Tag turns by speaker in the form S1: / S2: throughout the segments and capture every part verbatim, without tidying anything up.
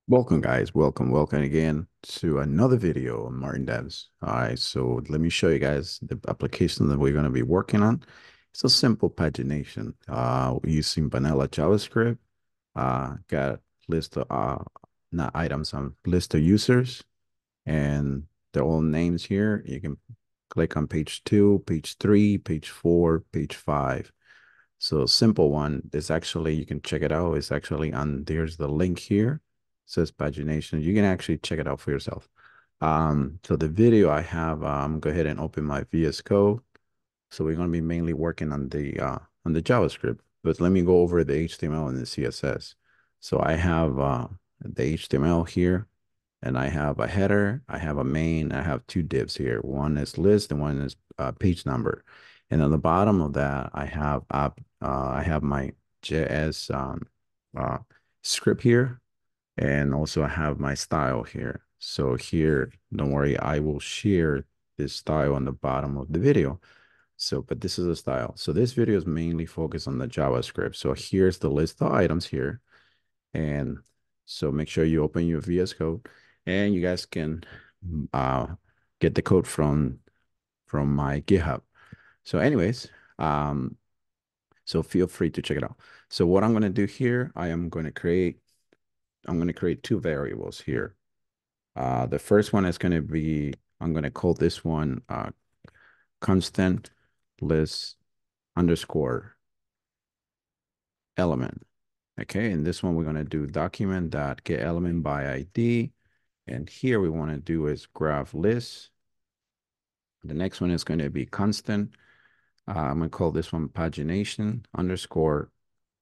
S1: Welcome, guys. Welcome, welcome again to another video on MartinDevs. All right, so let me show you guys the application that we're going to be working on. It's a simple pagination uh, using vanilla JavaScript. Uh, got list of uh, not items, um, list of users and their own names here. You can click on page two, page three, page four, page five. So simple one. This actually, you can check it out. It's actually on, there's the link here. It says pagination. You can actually check it out for yourself. Um, so the video I have, um, go ahead and open my V S Code. So we're going to be mainly working on the uh, on the JavaScript, but let me go over the H T M L and the C S S. So I have uh, the H T M L here, and I have a header, I have a main, I have two divs here. One is list and one is uh, page number. And on the bottom of that, I have app, uh, I have my J S um, uh, script here, and also I have my style here. So here, don't worry, I will share this style on the bottom of the video. So, but this is a style. So this video is mainly focused on the JavaScript. So here's the list of items here. And so make sure you open your V S Code and you guys can uh, get the code from from my GitHub. So anyways, um, so feel free to check it out. So what I'm going to do here, I am going to create, I'm going to create two variables here. Uh, the first one is going to be, I'm going to call this one uh, constant list underscore element. Okay, and this one we're going to do document dot get element by I D. And here we want to do is graph list. The next one is going to be constant. Uh, I'm going to call this one pagination underscore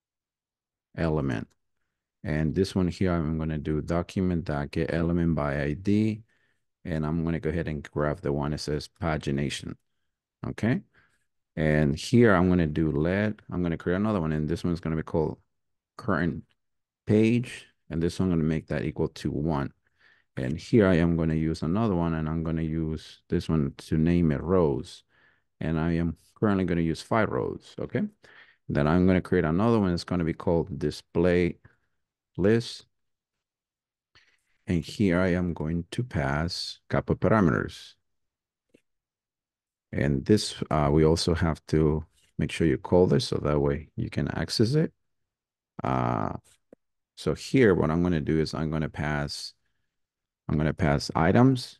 S1: element. And this one here, I'm going to do document dot get element by I D. And I'm going to go ahead and graph the one that says pagination. Okay. And here I'm going to do let. I'm going to create another one. And this one's going to be called current page. And this one I'm going to make that equal to one. And here I am going to use another one, and I'm going to use this one to name it rows. And I am currently going to use five rows, okay? Then I'm going to create another one. It's going to be called display list. And here I am going to pass a couple parameters. And this, uh, we also have to make sure you call this so that way you can access it. Uh, so here, what I'm going to do is I'm going to pass, I'm going to pass items,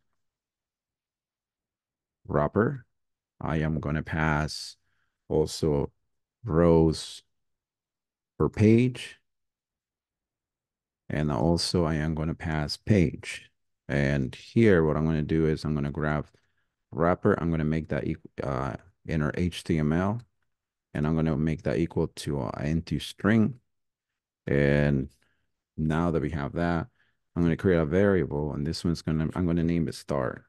S1: wrapper. I am going to pass also rows per page. And also I am going to pass page. And here, what I'm going to do is I'm going to grab wrapper. I'm going to make that uh, inner H T M L. And I'm going to make that equal to an empty string. And now that we have that, I'm going to create a variable. And this one's going to, I'm going to name it start.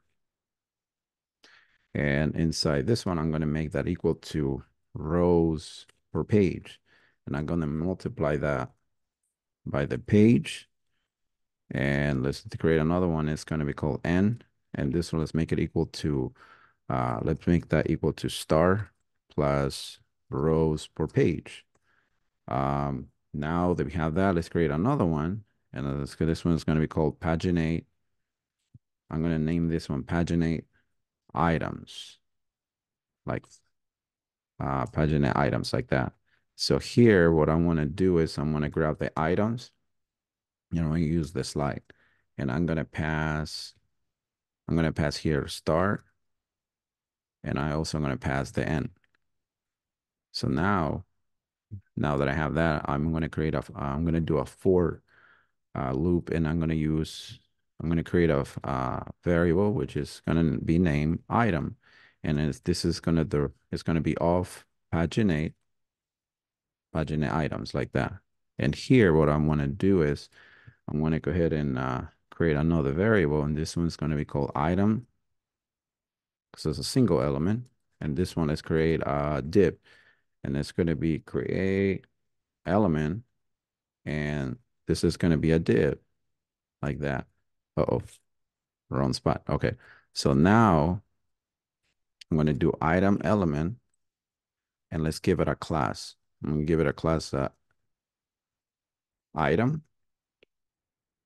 S1: And inside this one, I'm going to make that equal to rows per page. And I'm going to multiply that by the page. And let's create another one. It's going to be called n. And this one, let's make it equal to, uh, let's make that equal to star plus rows per page. Um, now that we have that, let's create another one. And let's, this one is going to be called paginate. I'm going to name this one paginate items, like uh, paginate items like that. So here, what I want to do is I'm going to grab the items, you know, and use the slide. And I'm going to pass, I'm going to pass here start. And I also am going to pass the end. So now, now that I have that, I'm going to create a, I'm going to do a for uh, loop, and I'm going to use, I'm going to create a uh, variable, which is going to be named item. And it's, this is going to do, it's going to be off paginate, paginate items like that. And here, what I want to do is I'm going to go ahead and uh, create another variable. And this one's going to be called item, because it's a single element. And this one, let's create a div. And it's going to be create element. And this is going to be a div like that. Uh-oh, wrong spot. Okay. So now I'm going to do item element, and let's give it a class. I'm going to give it a class uh, item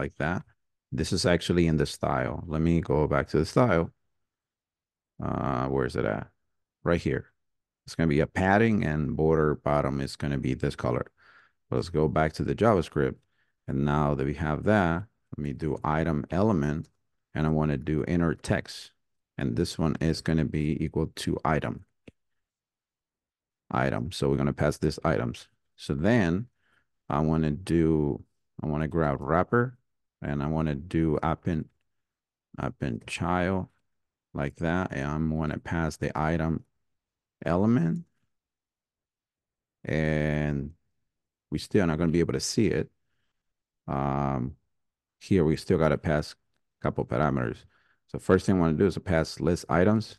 S1: like that. This is actually in the style. Let me go back to the style. Uh, where is it at? Right here. It's going to be a padding, and border bottom is going to be this color. Let's go back to the JavaScript. And now that we have that, let me do item element, and I want to do inner text. And this one is going to be equal to item. Item. So we're going to pass this items. So then I want to do, I want to grab wrapper, and I want to do append, append child like that. And I'm going to pass the item element, and we still not going to be able to see it. Um, here we still got to pass a couple parameters. So first thing I want to do is to pass list items.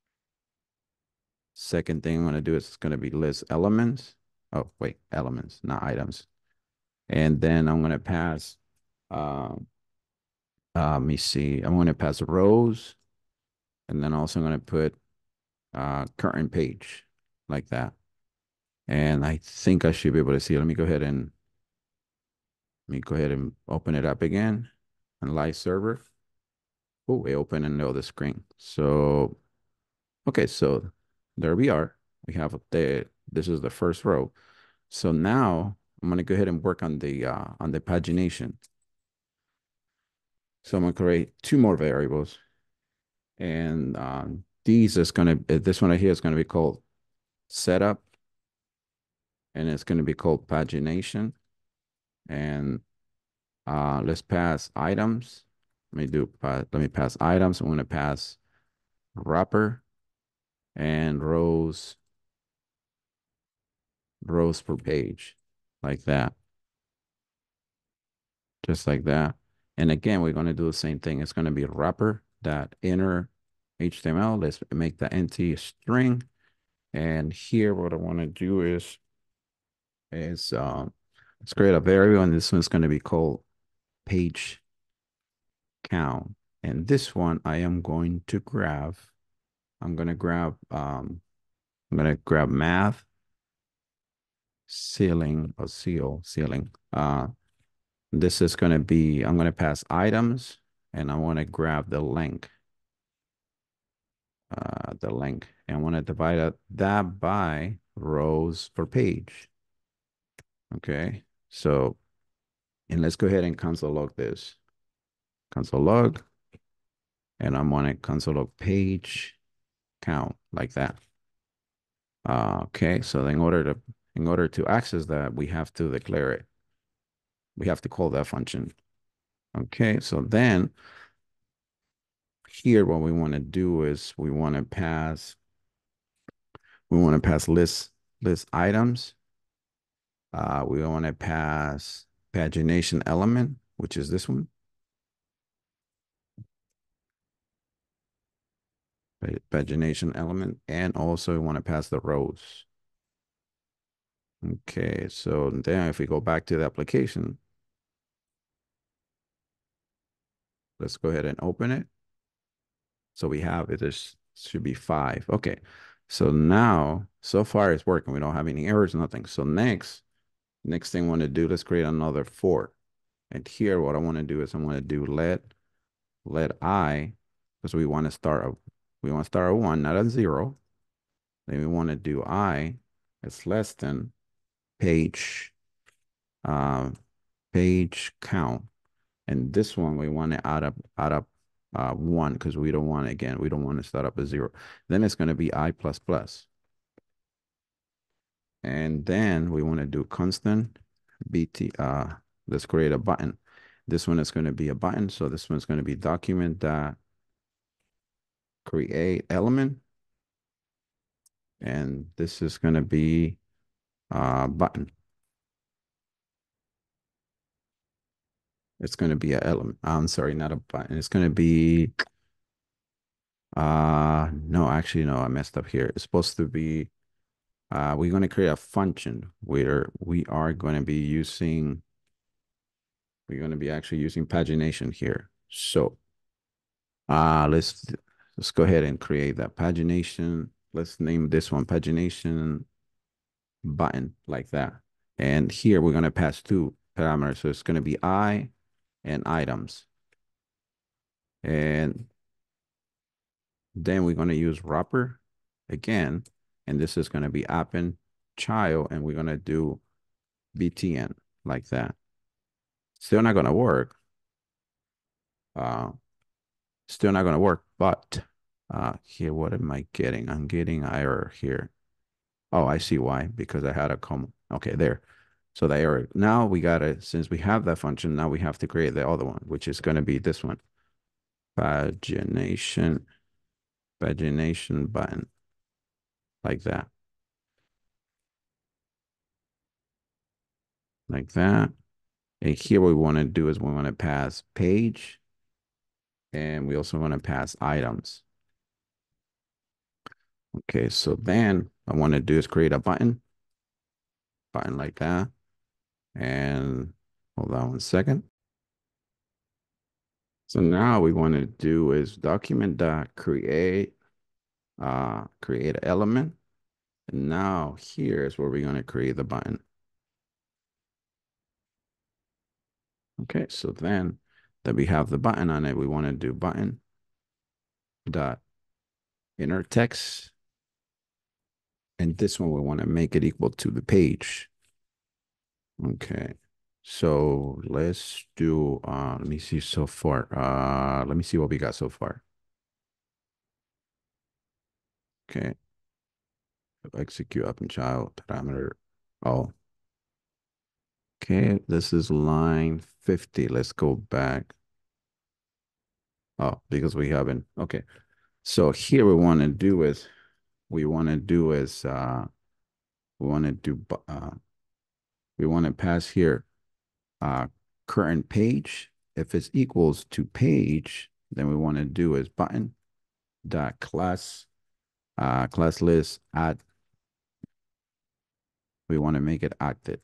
S1: Second thing I want to do is it's going to be list elements. Oh, wait, elements, not items. And then I'm going to pass, um, uh, let me see, I'm going to pass rows. And then also I'm going to put uh, current page like that. And I think I should be able to see. Let me go ahead and let me go ahead and open it up again on live server. Oh, we open and know the screen. So, okay, so there we are. We have the, this is the first row. So now I'm going to go ahead and work on the, uh, on the pagination. So I'm going to create two more variables. And um, these is going to, this one right here is going to be called setup. And it's going to be called pagination. And uh, let's pass items. Let me do, uh, let me pass items. I'm going to pass wrapper and rows, rows per page like that. Just like that. And again, we're going to do the same thing. It's going to be wrapper dot inner H T M L. Let's make the empty string. And here, what I want to do is, is um, let's create a variable, and this one's going to be called page count. And this one I am going to grab. I'm going to grab, um, I'm going to grab math ceiling or seal ceiling. Uh, this is going to be, I'm going to pass items, and I want to grab the length. Uh, the length, and I want to divide that, that by rows per page. Okay, so, and let's go ahead and console log this. Console log, and I'm on to console log page count like that. Uh, okay, so in order to in order to access that, we have to declare it. We have to call that function. Okay, so then here what we want to do is we want to pass we want to pass list list items. Uh, we want to pass pagination element, which is this one. Pagination element, and also we want to pass the rows. Okay, so then if we go back to the application, let's go ahead and open it. So we have it, this should be five. Okay, so now, so far it's working. We don't have any errors, nothing. So next, next thing I want to do, let's create another for. And here, what I want to do is I want to do let, let I, because we want to start, a, we want to start a one, not a zero. Then we want to do I, it's less than page, uh, page count. And this one, we want to add up, add up uh, one, because we don't want, again, we don't want to start up a zero. Then it's going to be I plus plus. And then we want to do constant B T, uh, let's create a button. This one is going to be a button. So this one's going to be document dot create element. And this is going to be a button. It's going to be an element. I'm sorry, not a button. It's going to be, uh, no, actually, no, I messed up here. It's supposed to be, uh, we're going to create a function where we are going to be using, we're going to be actually using pagination here. So, uh, let's, let's go ahead and create that pagination. Let's name this one pagination button like that. And here we're going to pass two parameters. So it's going to be I, and items. And then we're going to use wrapper again. And this is going to be append child. And we're going to do B T N like that. Still not going to work. Uh, still not going to work. But uh, here, what am I getting? I'm getting error here. Oh, I see why. Because I had a comma. Okay, there. So the error. Now we got to, since we have that function, now we have to create the other one, which is going to be this one. Pagination. Pagination button. Like that. Like that. And here what we want to do is we want to pass page. And we also want to pass items. Okay, so then I want to do is create a button. Button like that. And hold on one second. So now we want to do is document dot create uh create an element. And now here is where we're going to create the button. Okay, so then that we have the button on it, we want to do button dot inner text. And this one we want to make it equal to the page. Okay. So let's do uh let me see so far. Uh let me see what we got so far. Okay. Execute up and child parameter. Oh. Okay, this is line fifty. Let's go back. Oh, because we haven't. Okay. So here we want to do is we want to do is uh we want to do uh we want to pass here uh current page. If it's equals to page, then we want to do is button dot class uh class list add. We want to make it active.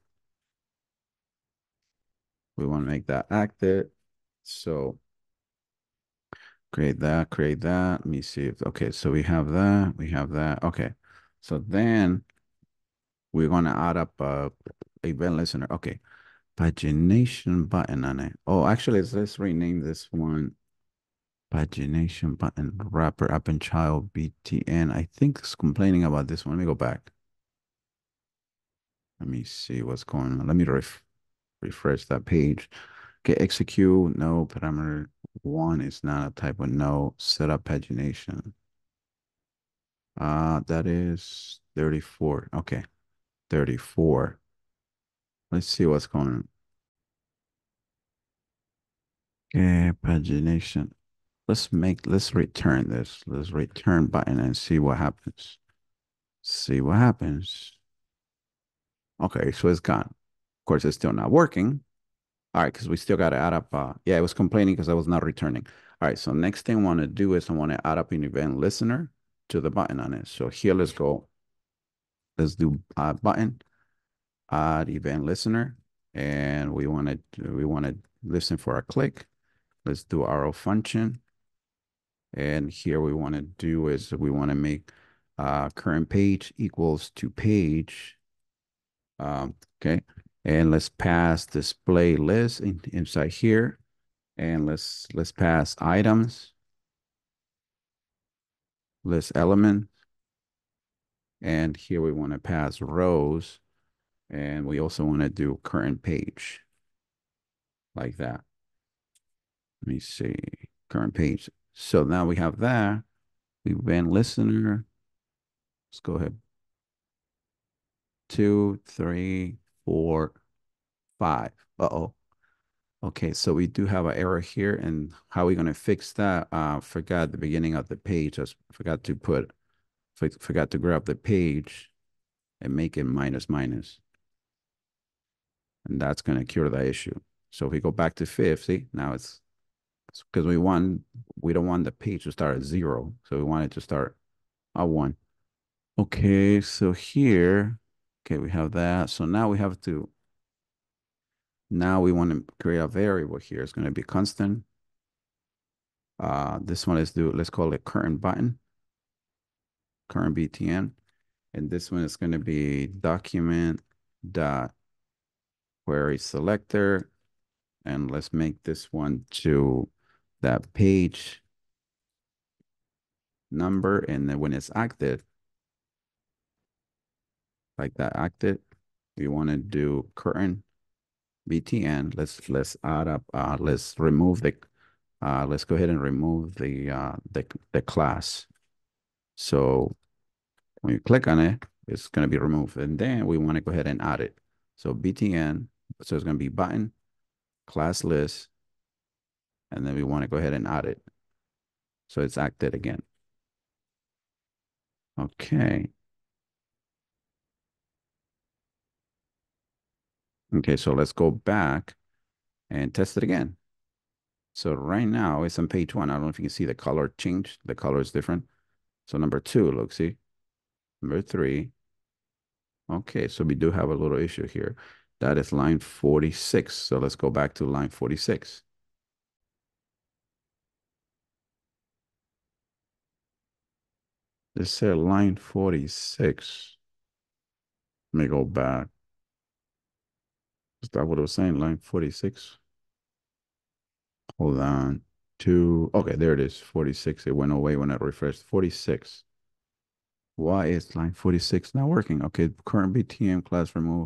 S1: We want to make that active. So create that, create that. Let me see if, okay, so we have that, we have that. Okay. So then we're going to add up a event listener. Okay. Pagination button on it. Oh, actually, let's, let's rename this one. Pagination button wrapper up in child B T N. I think it's complaining about this one. Let me go back. Let me see what's going on. Let me ref refresh that page. Okay, execute. No, parameter one is not a type of no. Set up pagination. Uh, that is thirty-four. Okay, thirty-four. Let's see what's going on. Okay, pagination. Let's make, let's return this. Let's return button and see what happens. See what happens. Okay, so it's gone. Of course, it's still not working. All right, because we still got to add up. Uh, yeah, it was complaining because I was not returning. All right, so next thing I want to do is I want to add up an event listener to the button on it. So here, let's go. Let's do uh, button, add event listener, and we want to we want to listen for a click. Let's do arrow function, and here we want to do is we want to make uh, current page equals to page. Um, okay, and let's pass display list in, inside here. And let's let's pass items, list element, and here we want to pass rows, and we also want to do current page like that. Let me see, current page. So now we have that. We've been listener. Let's go ahead. Two, three, four, five. Uh-oh. Okay, so we do have an error here, and how are we going to fix that? Uh, forgot the beginning of the page. I forgot to put, forgot to grab the page and make it minus minus. And that's going to cure that issue. So if we go back to fifty, now it's because we want, we don't want the page to start at zero. So we want it to start at one. Okay, so here, okay, we have that. So now we have to, now we want to create a variable here. It's going to be constant. Uh, this one is do, let's call it current button, current B T N. And this one is going to be document dot query selector. And let's make this one to that page number. And then when it's active, like that active, we want to do current B T N. Let's let's add up. Uh, let's remove the. Uh, let's go ahead and remove the uh, the the class. So when you click on it, it's going to be removed, and then we want to go ahead and add it. So B T N. So it's going to be button class list, and then we want to go ahead and add it. So it's acted again. Okay. Okay. So let's go back and test it again. So right now it's on page one. I don't know if you can see the color change. The color is different. So number two, look, see, number three. Okay, so we do have a little issue here. That is line forty-six. So let's go back to line forty-six. This said line forty-six. Let me go back. Is that what it was saying? Line forty-six. Hold on. Two. Okay, there it is. forty-six. It went away when I refreshed. forty-six. Why is line forty-six not working? Okay, current B T M class remove.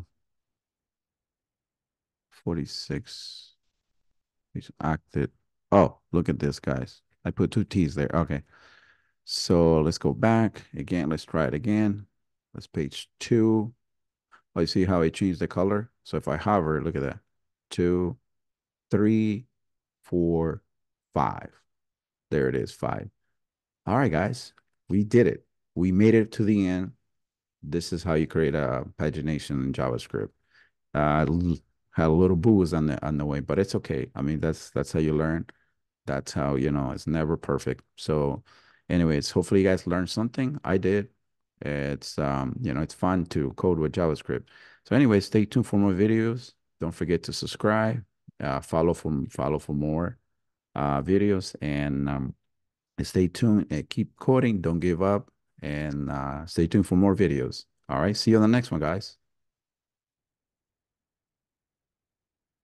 S1: forty-six. It's acted. Oh, look at this, guys. I put two T's there. Okay. So let's go back again. Let's try it again. Let's page two. Oh, you see how it changed the color? So if I hover, look at that. Two, three, four, five. There it is, five. All right, guys. We did it. We made it to the end. This is how you create a pagination in JavaScript. Uh, had a little booze on the on the way, but it's okay. I mean, that's that's how you learn. That's how, you know, it's never perfect. So anyways, hopefully you guys learned something. I did. It's um, you know, it's fun to code with JavaScript. So anyway, stay tuned for more videos. Don't forget to subscribe, uh, follow for follow for more uh videos, and um stay tuned and keep coding. Don't give up, and uh stay tuned for more videos. All right, see you on the next one, guys.